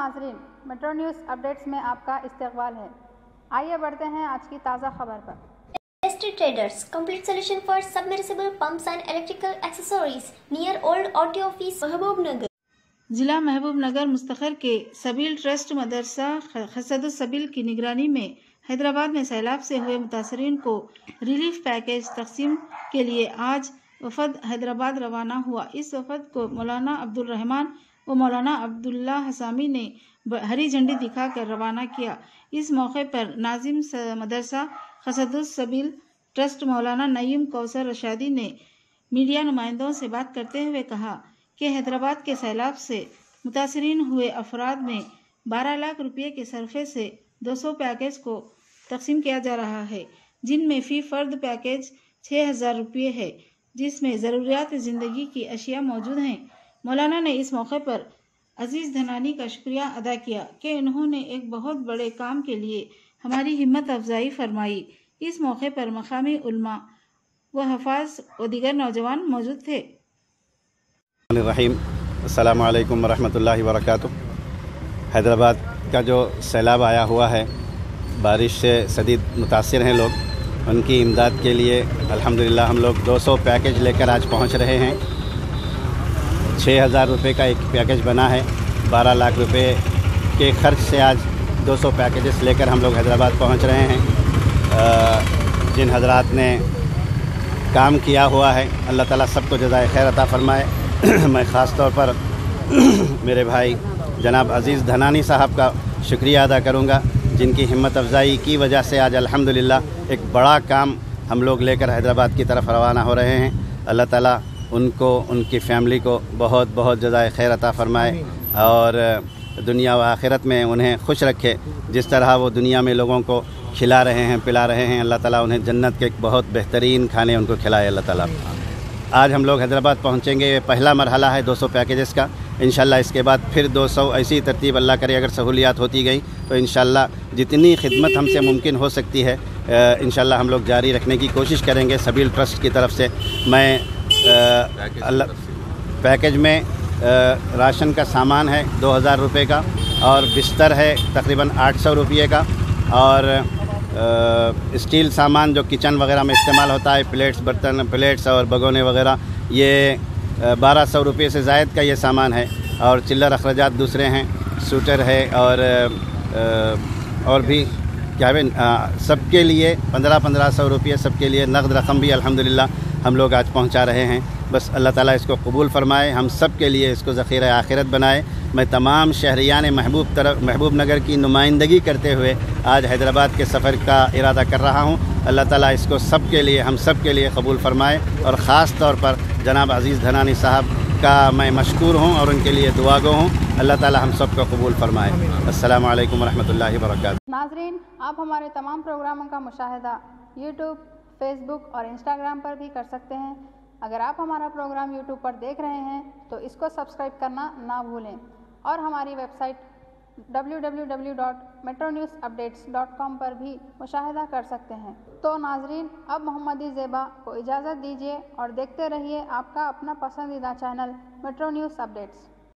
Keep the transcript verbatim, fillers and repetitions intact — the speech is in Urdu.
ناظرین، میٹرو نیوز اپڈیٹس میں آپ کا استقبال ہے۔ آئیے بڑھتے ہیں آج کی تازہ خبر پر۔ Industry Traders, complete solution for submersible pumps and electrical accessories near Old O T Office, محبوب نگر۔ ضلع محبوب نگر مستقر کے سبیل ٹرسٹ مدرسہ خسد السبیل کی نگرانی میں حیدرآباد میں سیلاب سے ہوئے متاثرین کو ریلیف پیکج تقسیم کے لیے آج وفد حیدرآباد روانہ ہوا۔ اس وفد کو مولانا عبدالرحمان و مولانا عبداللہ حسامی نے ہری جھنڈی دکھا کر روانہ کیا۔ اس موقع پر ناظم مدرسہ خسد السبیل ٹرسٹ مولانا نعیم کوثر رشادی نے میڈیا نمائندوں سے بات کرتے ہوئے کہا کہ حیدرآباد کے سیلاب سے متاثرین ہوئے افراد میں بارہ لاکھ روپے کے صرفے سے دو سو پیکج کو تقسیم کیا جا رہا ہے، جن میں فی فرد پیکج چھ ہزار روپے ہے، جس میں ضروریات زندگی کی اشیاء موجود ہیں۔ مولانا نے اس موقع پر عزیز دھنانی کا شکریہ ادا کیا کہ انہوں نے ایک بہت بڑے کام کے لیے ہماری ہمت افزائی فرمائی۔ اس موقع پر مقامی علماء و حفاظ و دیگر نوجوان موجود تھے۔ الرحیم السلام علیکم ورحمۃ اللہ وبرکاتہ۔ حیدرآباد کا جو سیلاب آیا ہوا ہے، بارش سے شدید متاثر ہیں لوگ، ان کی امداد کے لیے الحمدللہ ہم لوگ دو سو پیکج لے کر آج پہنچ رہے ہیں۔ چھ ہزار روپے کا ایک پیکج بنا ہے، بارہ لاکھ روپے کے خرچ سے آج دو سو پیکجز لے کر ہم لوگ حیدرآباد پہنچ رہے ہیں۔ جن حضرات نے کام کیا ہوا ہے، اللہ تعالیٰ سب کو جزائے خیر عطا فرمائے۔ میں خاص طور پر میرے بھائی جناب عزیز دھنانی صاحب کا شکریہ ادا کروں گا، جن کی ہمت افزائی کی وجہ سے آج الحمدللہ ایک بڑا کام ہم لوگ لے کر حیدرآباد کی طرف روانہ ہو رہے ہیں۔ اللہ تعالیٰ ان کو، ان کی فیملی کو بہت بہت جزائے خیر عطا فرمائے اور دنیا و آخرت میں انہیں خوش رکھے۔ جس طرح وہ دنیا میں لوگوں کو کھلا رہے ہیں، پلا رہے ہیں، اللہ تعالیٰ انہیں جنت کے ایک بہت بہترین کھانے ان کو کھلائے اللہ تعالیٰ۔ آج ہم لوگ حیدرآباد پہنچیں گے، یہ پہلا مرحلہ ہے دو سو پیکیجز کا۔ انشاءاللہ اس کے بعد پھر دو سو ایسی ترتیب اللہ کرے اگر سہولیات ہوتی گئیں تو انشاءاللہ جتنی خدمت ہم سے ممکن ہو سکتی ہے انشاءاللہ ہم لوگ جاری رکھنے کی کوشش کریں گے سبیل ٹرسٹ کی طرف سے۔ میں اللہ پیکج میں راشن کا سامان ہے دو ہزار روپے کا، اور بستر ہے تقریباً آٹھ سو روپیے کا، اور اسٹیل سامان جو کچن وغیرہ میں استعمال ہوتا ہے، پلیٹس برتن پلیٹس اور بگونے وغیرہ، یہ بارہ سو روپے سے زائد کا یہ سامان ہے، اور چلر اخراجات دوسرے ہیں، سوٹر ہے، اور اور بھی کیا ہے سب کے لیے پندرہ پندرہ سو روپے سب کے لیے نقد رقم بھی الحمدللہ ہم لوگ آج پہنچا رہے ہیں۔ بس اللہ تعالیٰ اس کو قبول فرمائے، ہم سب کے لیے اس کو ذخیرہ آخرت بنائے۔ میں تمام شہریان محبوب طرف محبوب نگر کی نمائندگی کرتے ہوئے آج حیدرآباد کے سفر کا ارادہ کر رہا ہوں۔ اللہ تعالیٰ اس کو سب کے لیے، ہم سب کے لیے قبول فرمائے، اور خاص طور پر جناب عزیز دھنانی صاحب کا میں مشکور ہوں اور ان کے لیے دعا گو ہوں۔ اللہ تعالیٰ ہم سب کو قبول فرمائے۔ السلام علیکم ورحمۃ اللہ وبرکاتہ۔ ناظرین، آپ ہمارے تمام پروگراموں کا مشاہدہ یوٹیوب، فیس بک اور انسٹاگرام پر بھی کر سکتے ہیں۔ اگر آپ ہمارا پروگرام یوٹیوب پر دیکھ رہے ہیں تو اس کو سبسکرائب کرنا نہ بھولیں، اور ہماری website W W W dot metro news updates dot com پر بھی مشاہدہ کر سکتے ہیں۔ تو ناظرین، اب محمدی زیبا کو اجازت دیجیے اور دیکھتے رہیے آپ کا اپنا پسندیدہ چینل میٹرو نیوز اپڈیٹس۔